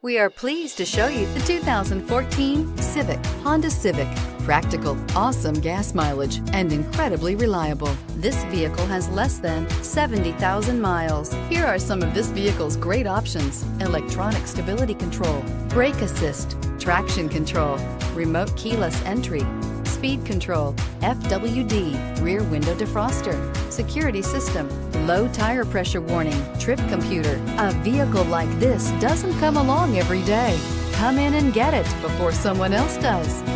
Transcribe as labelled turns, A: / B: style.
A: We are pleased to show you the 2014 Civic, Honda Civic. Practical, awesome gas mileage, and incredibly reliable. This vehicle has less than 70,000 miles. Here are some of this vehicle's great options: electronic stability control, brake assist, traction control, remote keyless entry, speed control, FWD, rear window defroster, security system, low tire pressure warning, trip computer. A vehicle like this doesn't come along every day. Come in and get it before someone else does.